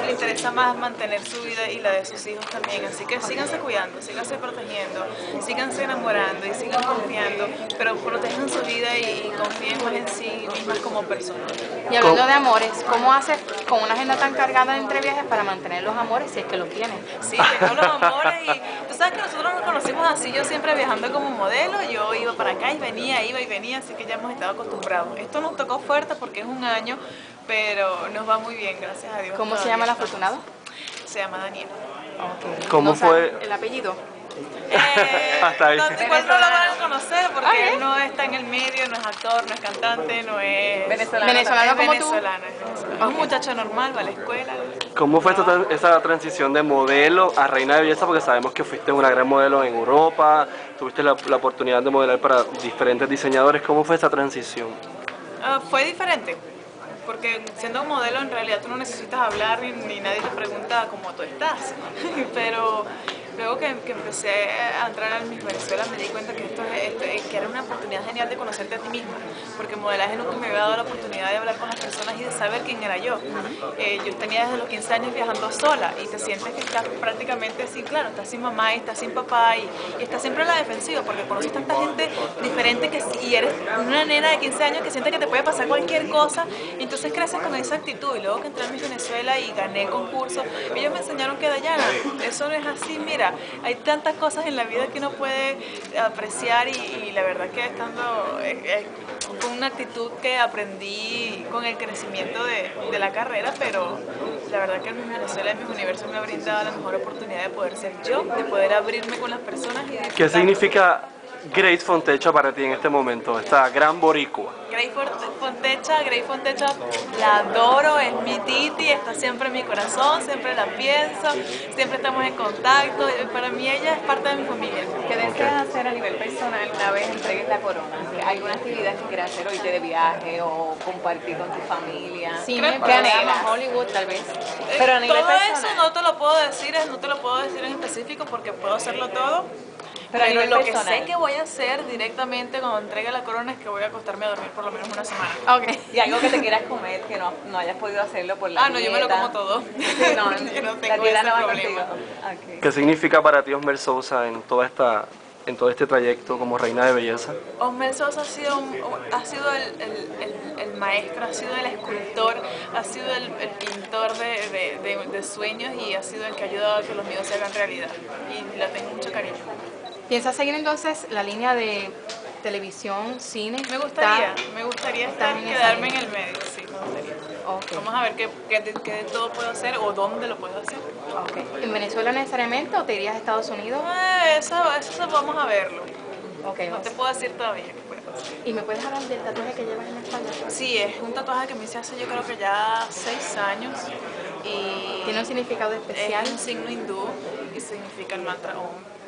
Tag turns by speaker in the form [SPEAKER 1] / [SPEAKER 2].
[SPEAKER 1] le interesa más mantener su vida y la de sus hijos también. Así que síganse cuidando, síganse protegiendo, síganse enamorando y sigan confiando, pero protejan su vida y confíen más en sí mismas como personas.
[SPEAKER 2] Y hablando de amores, ¿cómo haces con una agenda tan cargada entre viajes para mantener los amores si es que los tienes?
[SPEAKER 1] Sí, tengo los amores y tú sabes que nosotros nos conocimos así, yo siempre viajando como modelo, yo iba para acá y venía, iba y venía, así que ya hemos estado acostumbrados. Esto nos tocó fuerte porque es un año, pero nos va muy bien, gracias a Dios.
[SPEAKER 2] ¿Cómo se
[SPEAKER 1] Todavía
[SPEAKER 2] llama el
[SPEAKER 1] estamos.
[SPEAKER 2] afortunado?
[SPEAKER 1] Se llama Daniel.
[SPEAKER 2] Okay.
[SPEAKER 3] ¿Cómo
[SPEAKER 2] ¿No
[SPEAKER 3] fue?
[SPEAKER 2] sabe el apellido?
[SPEAKER 3] Hasta ahí.
[SPEAKER 1] Igual no lo van a conocer porque
[SPEAKER 2] Okay.
[SPEAKER 1] él no está en el medio, no es actor, no es cantante, no es
[SPEAKER 2] Venezolano
[SPEAKER 1] es
[SPEAKER 2] como tú.
[SPEAKER 1] venezolano, es venezolano. Es un muchacho normal, va a la escuela.
[SPEAKER 3] ¿Cómo fue esa transición de modelo a reina de belleza? Porque sabemos que fuiste una gran modelo en Europa, tuviste la oportunidad de modelar para diferentes diseñadores. ¿Cómo fue esa transición?
[SPEAKER 1] Fue diferente, porque siendo un modelo en realidad tú no necesitas hablar ni nadie te pregunta cómo tú estás, pero luego que empecé a entrar al Miss Venezuela me di cuenta que que era una oportunidad genial de conocerte a ti misma, porque modelaje nunca me había dado la oportunidad de hablar con las personas y de saber quién era yo. Yo tenía desde los 15 años viajando sola y te sientes que estás prácticamente sin, claro, estás sin mamá y estás sin papá y estás siempre a la defensiva porque conoces tanta gente diferente y eres una nena de 15 años que siente que te puede pasar cualquier cosa y entonces creces con esa actitud. Y luego que entré a Miss Venezuela y gané el concurso, ellos me enseñaron que Dayana, eso no es así, mira, hay tantas cosas en la vida que uno puede apreciar y la verdad que estando con una actitud que aprendí con el crecimiento de la carrera, pero la verdad que el Miss Venezuela y Miss Universo me ha brindado la mejor oportunidad de poder ser yo, de poder abrirme con las personas y disfrutar.
[SPEAKER 3] ¿Qué significa Grace Fontecha para ti en este momento, esta gran boricua?
[SPEAKER 1] Grace Fontecha, la adoro, es mi titi, está siempre en mi corazón, siempre la pienso, siempre estamos en contacto, para mí ella es parte de mi familia.
[SPEAKER 2] ¿Qué deseas hacer a nivel personal una vez entregues la corona? ¿Alguna actividad que quieras hacer, o irte de viaje o compartir con tu familia?
[SPEAKER 1] Cine,
[SPEAKER 2] programas, Hollywood tal vez. Pero a nivel
[SPEAKER 1] todo
[SPEAKER 2] personal.
[SPEAKER 1] eso no te lo puedo decir, no te lo puedo decir en específico porque puedo hacerlo todo.
[SPEAKER 2] Pero a nivel
[SPEAKER 1] lo que
[SPEAKER 2] personal.
[SPEAKER 1] sé que voy a hacer directamente cuando entregue la corona es que voy a acostarme a dormir por lo menos una semana.
[SPEAKER 2] Okay. ¿Y algo que te quieras comer que no hayas podido hacerlo por la dieta?
[SPEAKER 1] No, yo me lo como todo.
[SPEAKER 2] Sí, no,
[SPEAKER 1] yo no
[SPEAKER 2] la
[SPEAKER 1] tengo
[SPEAKER 2] dieta
[SPEAKER 1] ese
[SPEAKER 2] no va
[SPEAKER 1] problema.
[SPEAKER 2] contigo. Okay.
[SPEAKER 3] ¿Qué significa para ti Osmer Sousa en todo este trayecto como reina de belleza?
[SPEAKER 1] Osmer Sosa ha sido el maestro, ha sido el escultor, ha sido el pintor de sueños y ha sido el que ha ayudado a que los míos se hagan realidad. Y le tengo mucho cariño.
[SPEAKER 2] ¿Piensas seguir entonces la línea de televisión, cine?
[SPEAKER 1] Me gustaría quedarme en el medio, sí, me gustaría.
[SPEAKER 2] Okay.
[SPEAKER 1] Vamos a ver qué de todo puedo hacer o dónde lo puedo hacer.
[SPEAKER 2] Okay. ¿En Venezuela necesariamente o te irías a Estados Unidos?
[SPEAKER 1] Eso vamos a verlo.
[SPEAKER 2] Okay.
[SPEAKER 1] No te puedo decir todavía qué puede pasar.
[SPEAKER 2] ¿Y me puedes hablar del tatuaje que llevas en la espalda?
[SPEAKER 1] Sí, es un tatuaje que me hice hace yo creo que ya 6 años. Y
[SPEAKER 2] ¿Tiene un significado especial?
[SPEAKER 1] es un signo hindú y significa el mantra Om.